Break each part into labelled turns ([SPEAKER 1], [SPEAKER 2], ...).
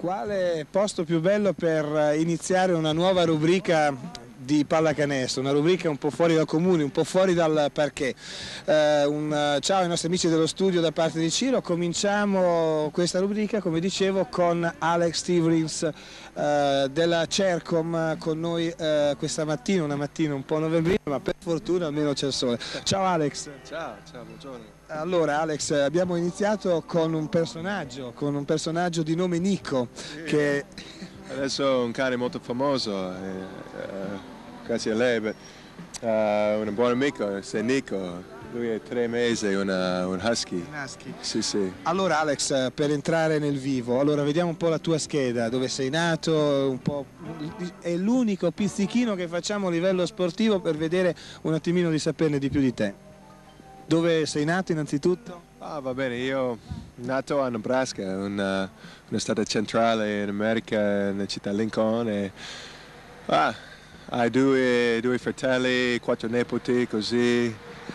[SPEAKER 1] Quale posto piai bello per iniziare una nuova rubrica di pallacanestro, una rubrica un po' fuori dal comune, un po' fuori dal parquet. Ciao ai nostri amici dello studio da parte di Ciro. Cominciamo questa rubrica, come dicevo, con Alex Stivrins della Cercom con noi questa mattina, una mattina un po' novembrina, ma per fortuna almeno c'è il sole. Ciao Alex.
[SPEAKER 2] Ciao, buongiorno.
[SPEAKER 1] Allora Alex, abbiamo iniziato con un personaggio di nome Nico,
[SPEAKER 2] Sì,
[SPEAKER 1] che
[SPEAKER 2] adesso è un cane molto famoso, grazie a lei, un buon amico, sei Nico, lui è 3 mesi, un husky. Sì, sì.
[SPEAKER 1] Allora Alex, per entrare nel vivo, allora vediamo un po' la tua scheda, dove sei nato, un po', è l'unico pizzichino che facciamo a livello sportivo per vedere un attimino di saperne di più di te. Dove sei nato innanzitutto?
[SPEAKER 2] Va bene, io nato a Nebraska, una stato centrale in America, nella città Lincoln. Hai due fratelli, 4 nipoti, così.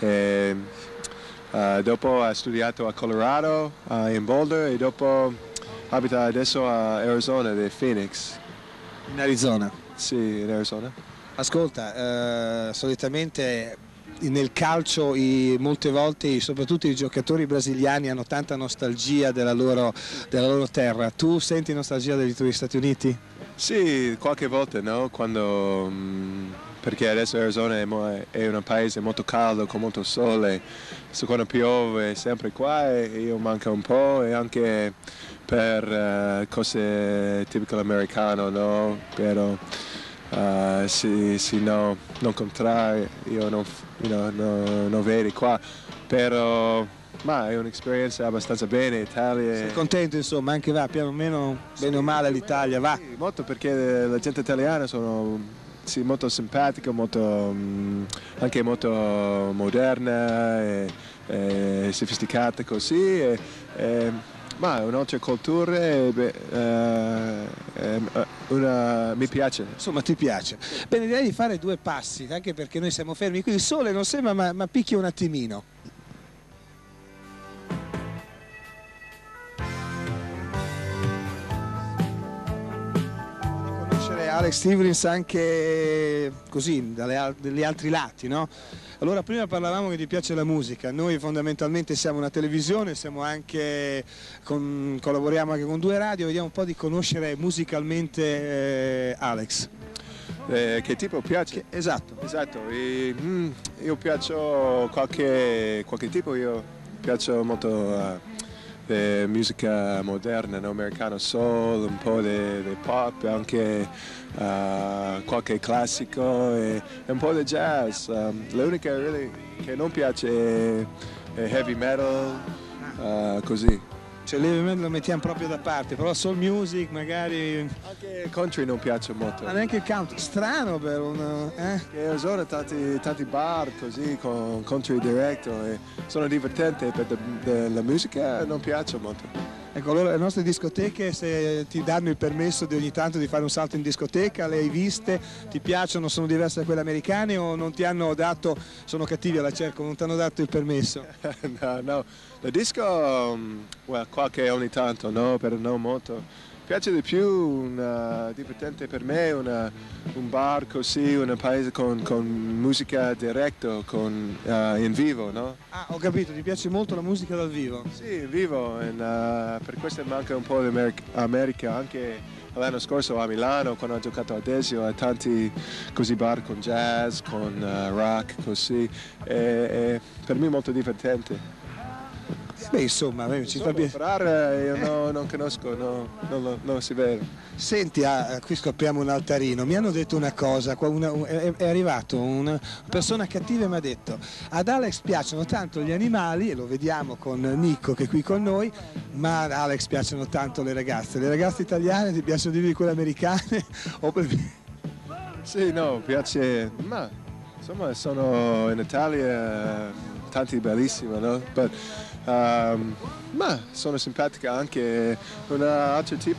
[SPEAKER 2] Dopo ho studiato a Colorado, in Boulder, e dopo abito adesso a Arizona, di Phoenix.
[SPEAKER 1] In Arizona?
[SPEAKER 2] Sì, in Arizona.
[SPEAKER 1] Ascolta, solitamente nel calcio molte volte soprattutto i giocatori brasiliani hanno tanta nostalgia della loro terra. Tu senti nostalgia dei tuoi Stati Uniti?
[SPEAKER 2] Sì, qualche volta, no? Perché adesso Arizona è un paese molto caldo, con molto sole, quando piove è sempre qua e io manco un po', e anche per cose tipiche americane, no? Però no, non contrario, io non vedi qua, però è un'esperienza abbastanza bene, Italia.
[SPEAKER 1] Sei contento insomma, anche va, piano o meno, bene o male l'Italia, va?
[SPEAKER 2] Sì, molto, perché la gente italiana sono molto simpatica, anche molto moderna e sofisticata così. Un'altra cultura, mi piace.
[SPEAKER 1] Insomma ti piace. Bene, direi di fare 2 passi, anche perché noi siamo fermi qui, il sole non sembra ma picchia un attimino. Conoscere Alex Stivrins anche così, dagli altri lati, no? Allora prima parlavamo che ti piace la musica, noi fondamentalmente siamo una televisione, collaboriamo anche con 2 radio, vediamo un po' di conoscere musicalmente Alex.
[SPEAKER 2] Che tipo piace?
[SPEAKER 1] Esatto.
[SPEAKER 2] Io piaccio qualche tipo, io piaccio molto musica moderna, no? Americano soul, un po' di pop, anche qualche classico e un po' di jazz. L'unica che non piace è heavy metal, così.
[SPEAKER 1] Cioè l'heavy metal lo mettiamo proprio da parte, però soul music magari.
[SPEAKER 2] Anche country non piace molto.
[SPEAKER 1] Ma neanche il country, strano per un.
[SPEAKER 2] Che sono tanti bar così con country diretto e sono divertenti, per la musica non piace molto.
[SPEAKER 1] Ecco, allora le nostre discoteche, se ti danno il permesso di ogni tanto di fare un salto in discoteca, le hai viste, ti piacciono, sono diverse da quelle americane o non ti hanno dato, sono cattivi alla Cerco, non ti hanno dato il permesso?
[SPEAKER 2] No, la disco, qualche ogni tanto, no, però non molto. Piace di più, divertente per me, un bar così, un paese con musica diretta, in vivo, no?
[SPEAKER 1] Ah, ho capito, ti piace molto la musica dal vivo?
[SPEAKER 2] Sì, in vivo, per questo manca un po' di America, anche l'anno scorso a Milano, quando ho giocato a Desio, a tanti così bar con jazz, con rock, così, e per me è molto divertente.
[SPEAKER 1] Beh, insomma, ci fa
[SPEAKER 2] piacere. Io non conosco, non si vede.
[SPEAKER 1] Senti, qui scopriamo un altarino. Mi hanno detto una cosa, è arrivato una persona cattiva e mi ha detto: ad Alex piacciono tanto gli animali, e lo vediamo con Nico che è qui con noi, ma ad Alex piacciono tanto le ragazze. Le ragazze italiane ti piacciono di più di quelle americane?
[SPEAKER 2] Sì, no, piace, ma insomma sono in Italia tanti bellissimi, no? Ma sono simpatica anche un altro tipo,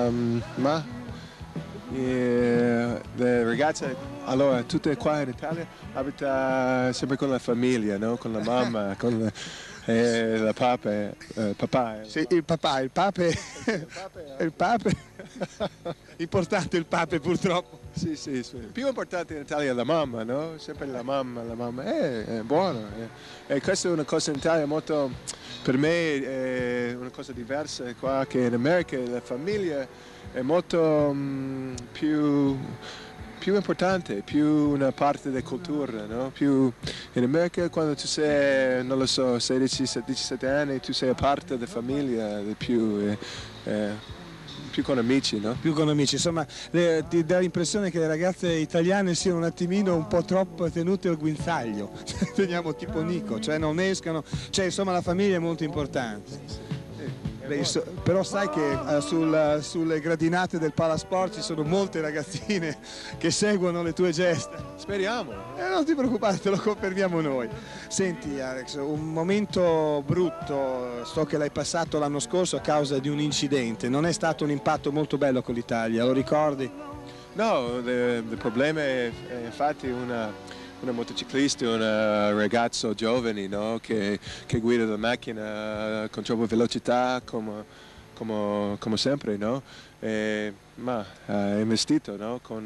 [SPEAKER 2] le ragazze, allora tutte qua in Italia abita sempre con la famiglia, no? Con la mamma, e la papà, papà.
[SPEAKER 1] Sì, il papà, il pape, il pape, importante il pape purtroppo.
[SPEAKER 2] Sì, sì, sì. Più importante in Italia è la mamma, no? Sempre la mamma è buono. E questa è una cosa in Italia molto, per me è una cosa diversa qua che in America la famiglia è molto più importante, più una parte della cultura, no? Più in America quando tu sei, non lo so, 16-17 anni, tu sei parte della famiglia, più con amici, no?
[SPEAKER 1] Più con amici, insomma ti dà l'impressione che le ragazze italiane siano un attimino un po' troppo tenute al guinzaglio, teniamo tipo Nico, cioè non escano, cioè insomma la famiglia è molto importante. Beh, però sai che sulle gradinate del Palasport ci sono molte ragazzine che seguono le tue gesta.
[SPEAKER 2] Speriamo.
[SPEAKER 1] Non ti preoccupare, te lo confermiamo noi. Senti Alex, un momento brutto, so che l'hai passato l'anno scorso a causa di un incidente, non è stato un impatto molto bello con l'Italia, lo ricordi?
[SPEAKER 2] No, il problema è infatti una motociclista, un ragazzo giovane, no? che guida la macchina con troppa velocità come sempre, no? Ma ha investito, no? Con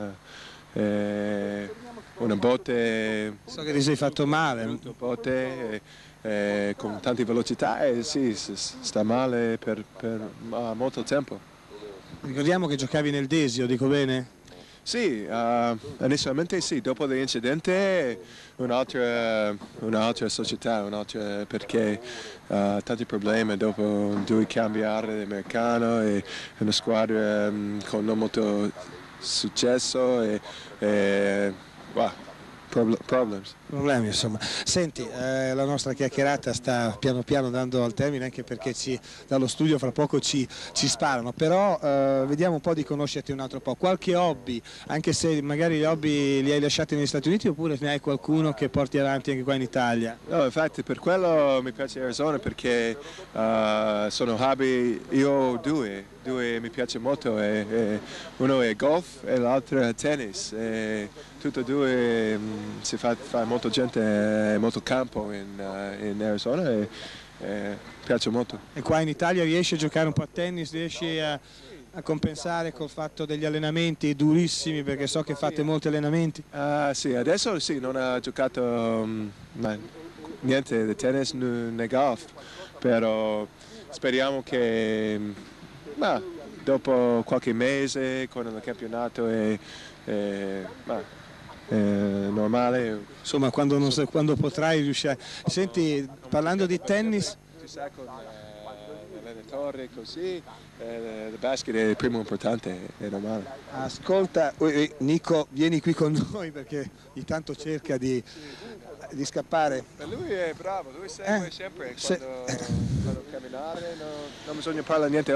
[SPEAKER 2] una botte.
[SPEAKER 1] So che ti sei fatto male.
[SPEAKER 2] Botte, con tante velocità e sì, sta male per molto tempo.
[SPEAKER 1] Ricordiamo che giocavi nel Desio, dico bene?
[SPEAKER 2] Sì, inizialmente sì, dopo l'incidente un'altra società, perché tanti problemi, dopo dovevi cambiare l'americano e una squadra con non molto successo e
[SPEAKER 1] Problemi insomma. Senti, la nostra chiacchierata sta piano piano andando al termine anche perché dallo studio fra poco ci sparano, però vediamo un po' di conoscerti un altro po'. Qualche hobby, anche se magari gli hobby li hai lasciati negli Stati Uniti oppure ne hai qualcuno che porti avanti anche qua in Italia?
[SPEAKER 2] No, infatti per quello mi piace Arizona perché sono hobby, io ho due mi piace molto, uno è golf e l'altro è tennis. Tutti e due si fa molta gente, molto campo in Arizona e piace molto.
[SPEAKER 1] E qua in Italia riesci a giocare un po' a tennis, riesci a compensare col fatto degli allenamenti durissimi, perché so che fate molti allenamenti?
[SPEAKER 2] Sì, adesso sì, non ho giocato niente di tennis né golf, però speriamo che dopo qualche mese con il campionato è normale.
[SPEAKER 1] Insomma, quando potrai riuscire. Senti, parlando di tennis.
[SPEAKER 2] Ci sa con l'allenatore così, il basket è il primo importante, è normale.
[SPEAKER 1] Ascolta, Nico, vieni qui con noi perché ogni tanto cerca di scappare.
[SPEAKER 2] Lui è bravo, lui segue sempre quando camminare, non bisogna parlare niente.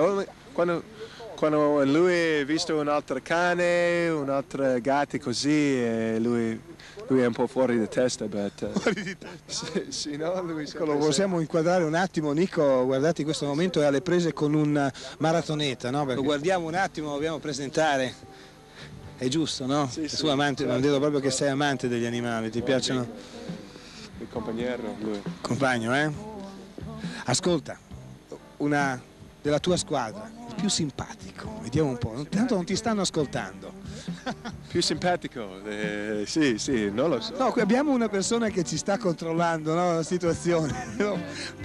[SPEAKER 2] Quando lui ha visto un altro cane, un altro gatto così, lui è un po' fuori di testa.
[SPEAKER 1] Fuori di testa?
[SPEAKER 2] Sì, no, lui
[SPEAKER 1] lo possiamo inquadrare un attimo, Nico, guardate in questo momento è alle prese con un maratoneta, no? Lo guardiamo un attimo, lo dobbiamo presentare. È giusto, no?
[SPEAKER 2] Sì,
[SPEAKER 1] tu amante, non vedo proprio che sei amante degli animali, ti piacciono?
[SPEAKER 2] Il compagno, lui.
[SPEAKER 1] Compagno, eh? Ascolta, una della tua squadra, il più simpatico, vediamo un po', tanto non ti stanno ascoltando.
[SPEAKER 2] Più simpatico, sì, non lo so.
[SPEAKER 1] No, qui abbiamo una persona che ci sta controllando, no, la situazione. No?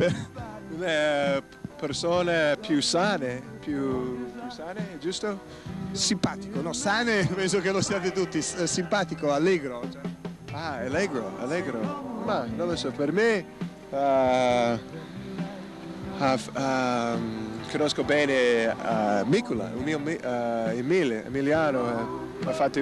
[SPEAKER 2] Persone più sane, giusto?
[SPEAKER 1] Simpatico, no, sane penso che lo siate tutti, simpatico, allegro. Cioè.
[SPEAKER 2] Allegro, ma non lo so, per me conosco bene Micola, Emiliano, ha fatto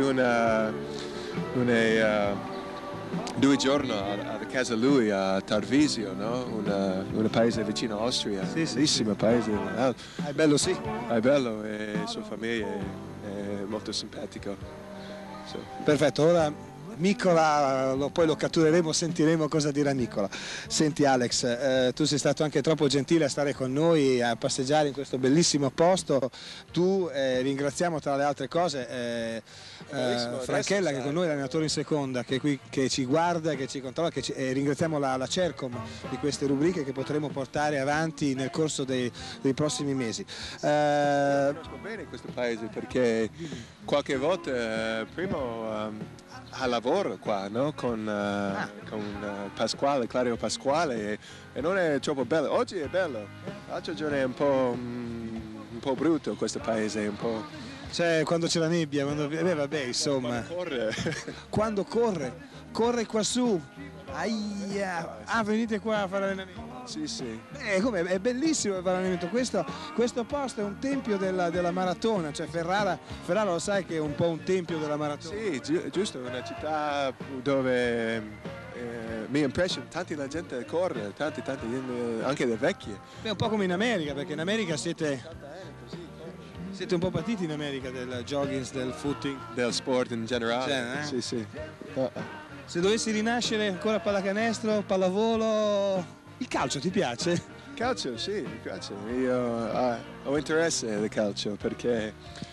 [SPEAKER 2] 2 giorni a casa lui a Tarvisio, no? un paese vicino all'Austria, bellissimo paese.
[SPEAKER 1] È bello, sì.
[SPEAKER 2] È bello e sua famiglia è molto simpatico.
[SPEAKER 1] Perfetto, ora Micola, poi lo cattureremo, sentiremo cosa dirà Nicola. Senti Alex, tu sei stato anche troppo gentile a stare con noi, a passeggiare in questo bellissimo posto. Tu ringraziamo tra le altre cose Franchella che con noi è l'allenatore in seconda, che è qui, che ci guarda, che ci controlla, e ringraziamo la Cercom di queste rubriche che potremo portare avanti nel corso dei prossimi mesi.
[SPEAKER 2] Conosco bene questo paese perché qualche volta prima a lavoro qua, no? con Pasquale, Claudio Pasquale, e non è troppo bello. Oggi è bello, l'altro giorno è un po' brutto questo paese, un po'...
[SPEAKER 1] Cioè quando c'è la nebbia, vabbè insomma.
[SPEAKER 2] Quando
[SPEAKER 1] corre qua su. Aia. Ah, venite qua a fare allenamento.
[SPEAKER 2] Sì, sì.
[SPEAKER 1] Beh, è bellissimo fare allenamento. Questo posto è un tempio della maratona, cioè Ferrara lo sai che è un po' un tempio della maratona.
[SPEAKER 2] Sì, giusto, una città dove mi impressiona, la gente corre, tanti, anche le vecchie.
[SPEAKER 1] È un po' come in America, perché in America siete un po' patiti in America del jogging, del footing.
[SPEAKER 2] Del sport in generale. Sì, sì.
[SPEAKER 1] Se dovessi rinascere ancora pallacanestro, pallavolo... Il calcio ti piace?
[SPEAKER 2] Calcio, sì, mi piace. Io ho interesse nel calcio perché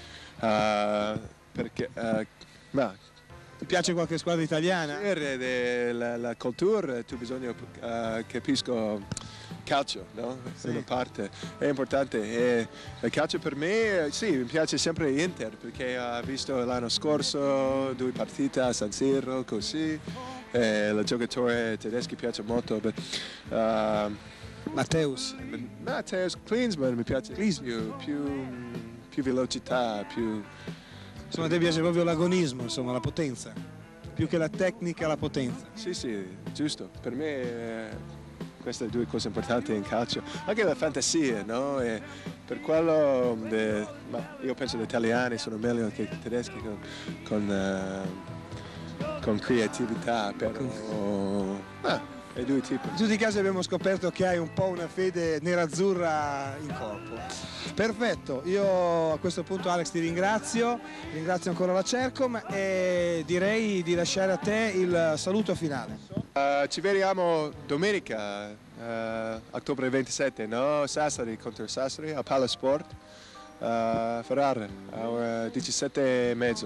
[SPEAKER 1] ti piace qualche squadra italiana?
[SPEAKER 2] La cultura, tu bisogna capisco calcio, no?
[SPEAKER 1] Sì.
[SPEAKER 2] Una parte è importante, e il calcio per me, sì, mi piace sempre Inter perché ho visto l'anno scorso 2 partite a San Siro, così, il giocatore tedesco piace molto.
[SPEAKER 1] Matteus
[SPEAKER 2] Klinsmann mi piace più velocità, più...
[SPEAKER 1] Insomma, ti piace proprio l'agonismo, insomma, la potenza, più che la tecnica, la potenza.
[SPEAKER 2] Sì, sì, giusto, per me queste 2 cose importanti in calcio, anche la fantasia, no? E per quello ma io penso che gli italiani sono meglio che i tedeschi con creatività, però è 2 tipi.
[SPEAKER 1] In tutti i casi abbiamo scoperto che hai un po' una fede nerazzurra in corpo. Perfetto, io a questo punto Alex ti ringrazio ancora la Cercom e direi di lasciare a te il saluto finale.
[SPEAKER 2] Ci vediamo domenica, ottobre 27, no? Sassari contro Sassari a Palasport, Ferrara, alle 17:30.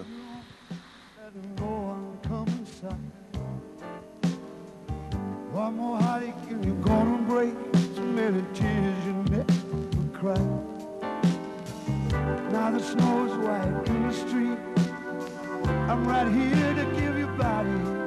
[SPEAKER 3] One more heartache and you're gonna break. So many tears you never cried. Now the snow is white in the street. I'm right here to give you body.